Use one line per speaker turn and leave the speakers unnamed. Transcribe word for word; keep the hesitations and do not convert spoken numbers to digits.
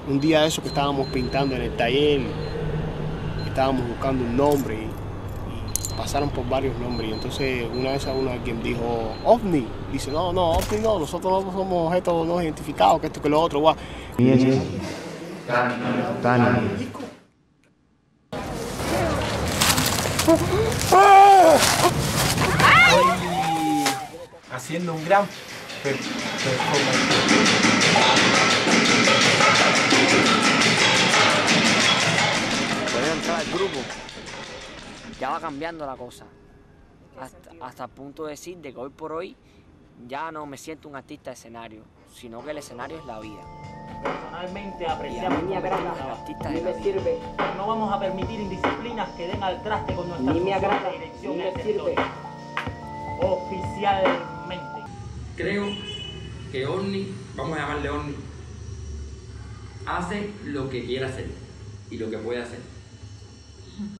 un día de eso que estábamos pintando en el taller, estábamos buscando un nombre y, y pasaron por varios nombres. Y entonces una vez a uno alguien dijo OVNI. Dice, no, no, OVNI no, nosotros no somos objetos no identificados, que esto que lo otro, guau. Y ese, Tani.
Estoy haciendo un gran performance.
Puedo entrar al grupo, ya va cambiando la cosa. Hasta, hasta el punto de decir de que hoy por hoy ya no me siento un artista de escenario, sino que el escenario es la vida.
Personalmente apreciamos
mi
artistas de la vida. No vamos a permitir indisciplinas que den al traste con nuestra función de dirección en el territorio. Oficialmente.
Creo que OVNI, vamos a llamarle OVNI, hace lo que quiere hacer y lo que puede hacer.